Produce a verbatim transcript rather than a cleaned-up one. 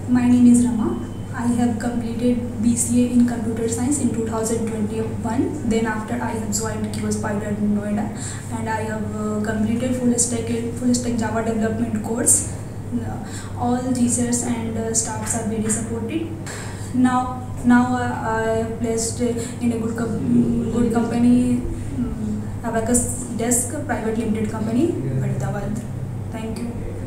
My name is Rama. I have completed B C A in Computer Science in two thousand twenty-one. Then after I have joined QSpider in Noida, and I have uh, completed full stack full stack Java development course. Uh, all teachers and uh, staffs are very supportive. Now now uh, I am placed in a good com good company, um, Abacus Desk Private Limited Company, Faridabad.